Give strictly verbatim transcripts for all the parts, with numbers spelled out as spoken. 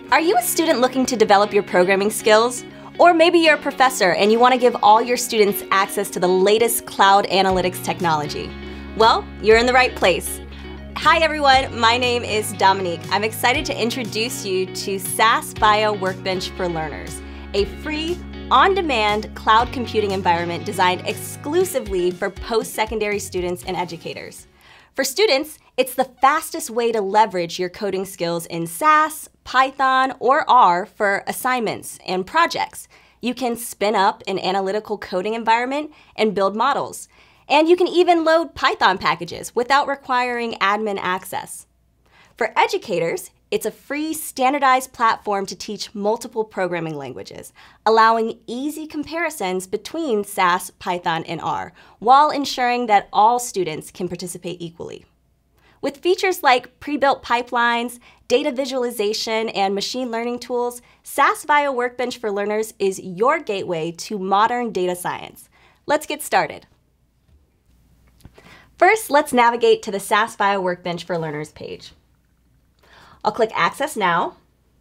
Are you a student looking to develop your programming skills? Or maybe you're a professor and you want to give all your students access to the latest cloud analytics technology. Well, you're in the right place. Hi everyone, my name is Dominique. I'm excited to introduce you to S A S Viya Workbench for Learners, a free, on-demand cloud computing environment designed exclusively for post-secondary students and educators. For students, it's the fastest way to leverage your coding skills in S A S, Python, or R for assignments and projects. You can spin up an analytical coding environment and build models. And you can even load Python packages without requiring admin access. For educators, it's a free, standardized platform to teach multiple programming languages, allowing easy comparisons between S A S, Python, and R, while ensuring that all students can participate equally. With features like pre-built pipelines, data visualization, and machine learning tools, S A S Viya Workbench for Learners is your gateway to modern data science. Let's get started. First, let's navigate to the S A S Viya Workbench for Learners page. I'll click Access Now.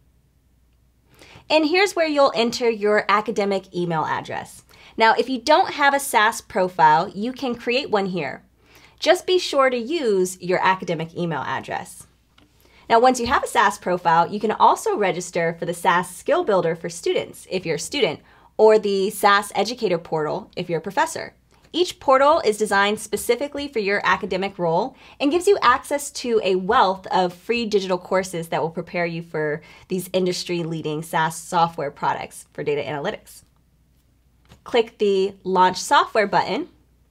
And here's where you'll enter your academic email address. Now, if you don't have a S A S profile, you can create one here. Just be sure to use your academic email address. Now, once you have a S A S profile, you can also register for the S A S Skill Builder for students if you're a student, or the S A S Educator Portal if you're a professor. Each portal is designed specifically for your academic role and gives you access to a wealth of free digital courses that will prepare you for these industry-leading S A S software products for data analytics. Click the Launch Software button.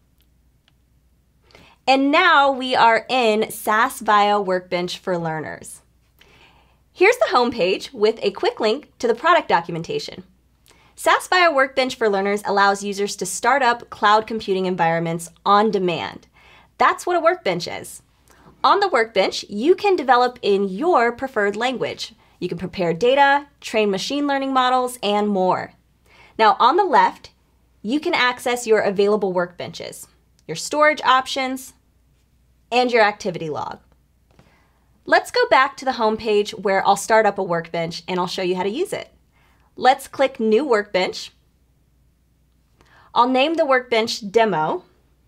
And now we are in S A S Viya Workbench for Learners. Here's the home page with a quick link to the product documentation. S A S Viya Workbench for Learners allows users to start up cloud computing environments on demand. That's what a workbench is. On the workbench, you can develop in your preferred language. You can prepare data, train machine learning models, and more. Now, on the left, you can access your available workbenches, your storage options, and your activity log. Let's go back to the home page where I'll start up a workbench and I'll show you how to use it. Let's click New Workbench. I'll name the workbench Demo.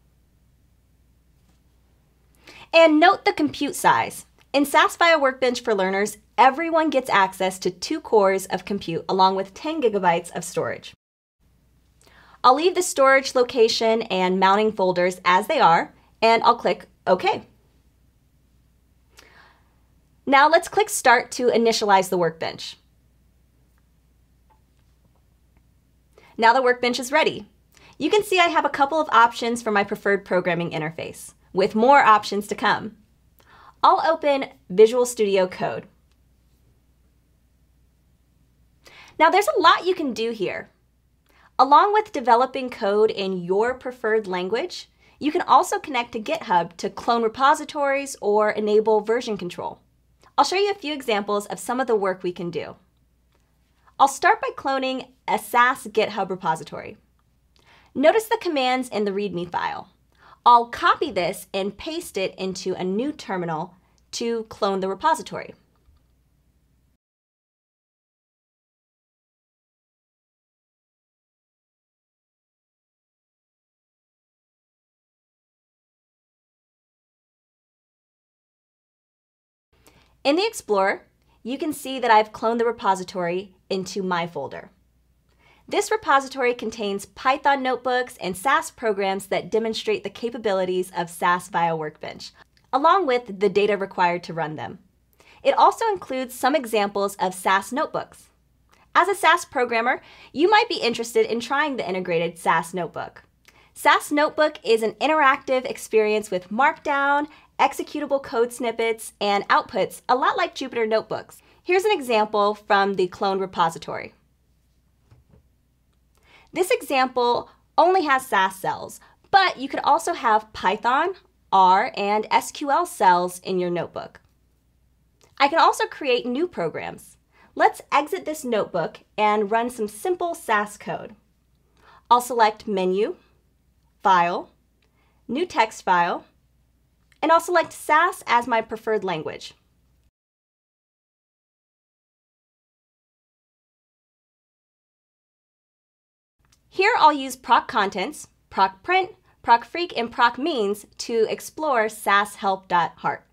And note the compute size. In S A S Viya Workbench for Learners, everyone gets access to two cores of compute along with ten gigabytes of storage. I'll leave the storage location and mounting folders as they are, and I'll click OK. Now let's click Start to initialize the workbench. Now the workbench is ready. You can see I have a couple of options for my preferred programming interface, with more options to come. I'll open Visual Studio Code. Now there's a lot you can do here. Along with developing code in your preferred language, you can also connect to GitHub to clone repositories or enable version control. I'll show you a few examples of some of the work we can do. I'll start by cloning a S A S GitHub repository. Notice the commands in the README file. I'll copy this and paste it into a new terminal to clone the repository. In the Explorer, you can see that I've cloned the repository into my folder. This repository contains Python notebooks and S A S programs that demonstrate the capabilities of S A S Viya Workbench, along with the data required to run them. It also includes some examples of S A S notebooks. As a S A S programmer, you might be interested in trying the integrated S A S Notebook. S A S Notebook is an interactive experience with Markdown, executable code snippets, and outputs, a lot like Jupyter Notebooks. Here's an example from the cloned repository. This example only has S A S cells, but you could also have Python, R, and S Q L cells in your notebook. I can also create new programs. Let's exit this notebook and run some simple S A S code. I'll select Menu, File, New Text File, and I'll select S A S as my preferred language. Here I'll use proc contents, proc print, proc freq, and proc means to explore S A S help dot heart.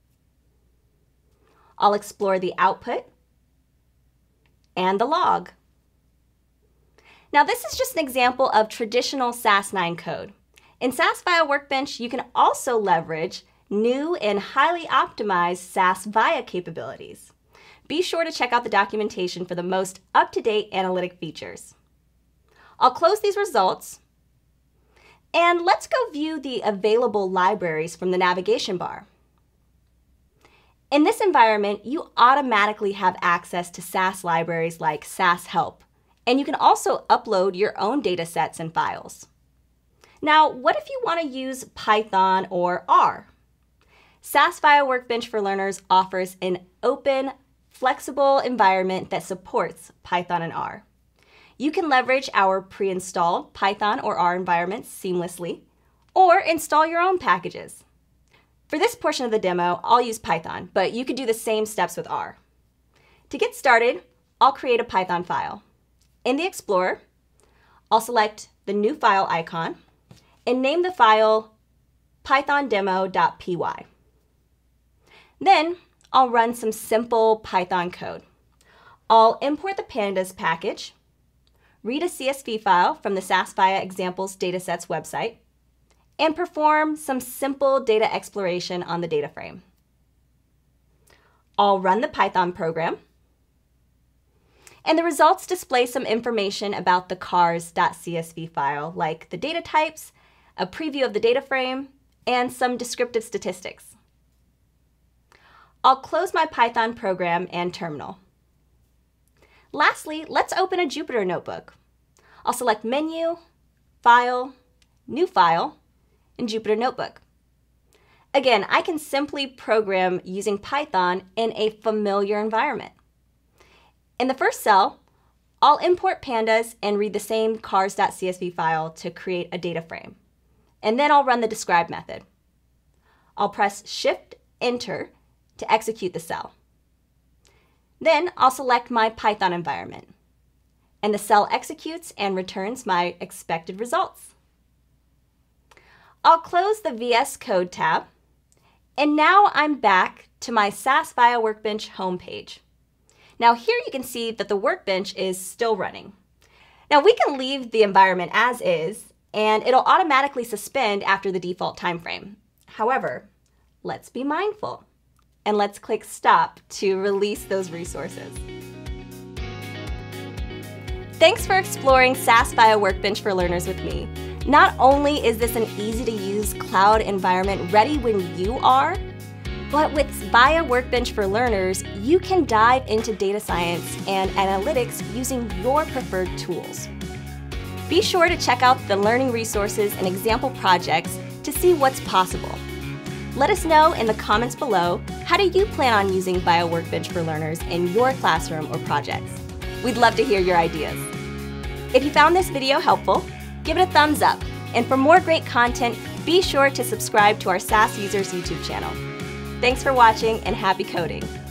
I'll explore the output and the log. Now this is just an example of traditional S A S nine code. In S A S Viya Workbench, you can also leverage new and highly optimized S A S Viya capabilities. Be sure to check out the documentation for the most up-to-date analytic features. I'll close these results, and let's go view the available libraries from the navigation bar. In this environment, you automatically have access to S A S libraries like S A S help, and you can also upload your own data sets and files. Now, what if you want to use Python or R? S A S Viya Workbench for Learners offers an open, flexible environment that supports Python and R. You can leverage our pre-installed Python or R environments seamlessly, or install your own packages. For this portion of the demo, I'll use Python, but you could do the same steps with R. To get started, I'll create a Python file. In the Explorer, I'll select the new file icon and name the file python demo dot p y. Then I'll run some simple Python code. I'll import the pandas package, read a C S V file from the S A S Viya Examples Datasets website, and perform some simple data exploration on the data frame. I'll run the Python program, and the results display some information about the cars dot c s v file, like the data types, a preview of the data frame, and some descriptive statistics. I'll close my Python program and terminal. Lastly, let's open a Jupyter Notebook. I'll select Menu, File, New File, and Jupyter Notebook. Again, I can simply program using Python in a familiar environment. In the first cell, I'll import pandas and read the same cars dot c s v file to create a data frame. And then I'll run the describe method. I'll press Shift-Enter to execute the cell. Then I'll select my Python environment, and the cell executes and returns my expected results. I'll close the V S Code tab, and now I'm back to my S A S Viya Workbench homepage. Now here you can see that the workbench is still running. Now we can leave the environment as is, and it'll automatically suspend after the default time frame. However, let's be mindful, and let's click Stop to release those resources. Thanks for exploring S A S Viya Workbench for Learners with me. Not only is this an easy-to-use cloud environment ready when you are, but with Viya Workbench for Learners, you can dive into data science and analytics using your preferred tools. Be sure to check out the learning resources and example projects to see what's possible. Let us know in the comments below, how do you plan on using Viya Workbench for Learners in your classroom or projects? We'd love to hear your ideas. If you found this video helpful, give it a thumbs up. And for more great content, be sure to subscribe to our S A S Users YouTube channel. Thanks for watching and happy coding.